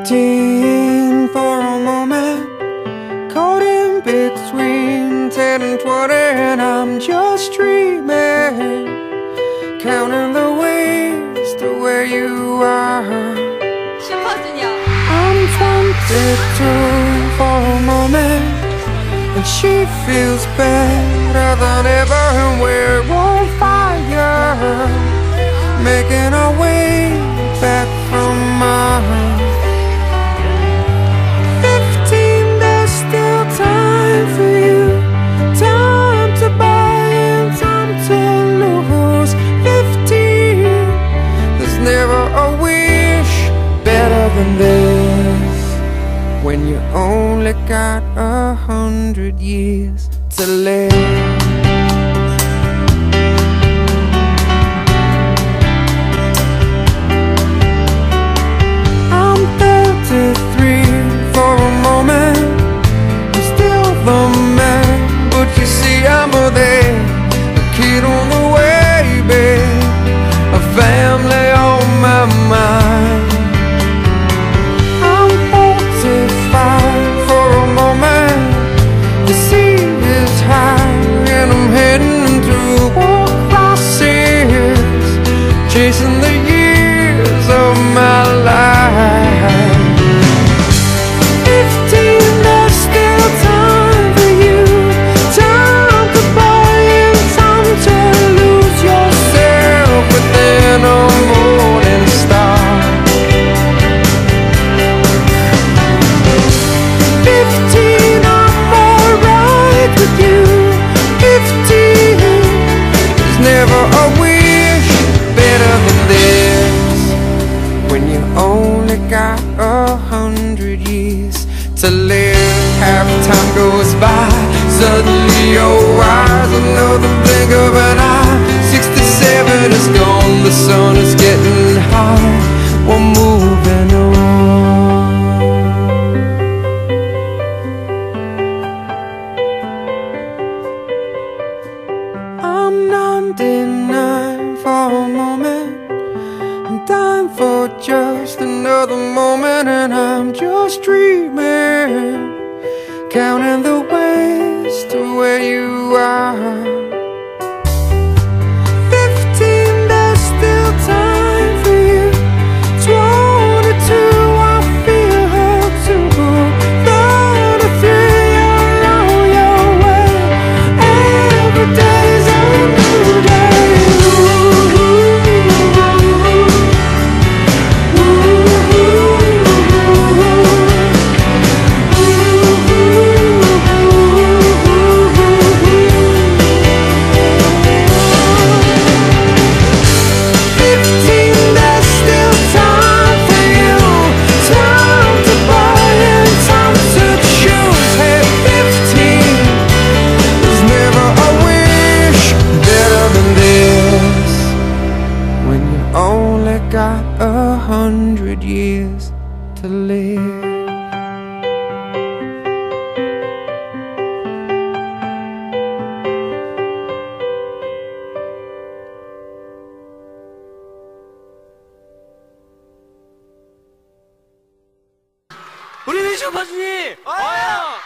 15 for a moment, caught in between 10 and 20, and I'm just dreaming, counting the ways to where you are. I'm 22 for a moment, and she feels better than ever, and we're on fire, making our way back from Mars. 15, there's still time for you, time to buy and time to lose. 15, there's never a wish better than this, when you only got 100 years to live. I'm 33 for a moment, I'm still the man, but you see I'm there, a kid on the way, babe, a family on my mind. I'm 45 for a moment, the sea is high and I'm heading through war crosses, chasing the years of my life. 15, there's still time for you, time to buy and time to lose yourself within a morning star. 15, I'm alright with you. 15, there's never a wish better than this, when you only got 100 years to live. Half time goes by, suddenly your eyes, another blink of an eye. 67 is gone, the sun is getting hot, we're moving on. I'm 99 for a moment, I'm dying for just another moment, and I'm just dreaming, counting the ways to where you are. 15, there's still time for you. 22, I feel her too. 33, you're on your way. Every day's a new day. Got 100 years to live. 우리 리슈 파주님 와요.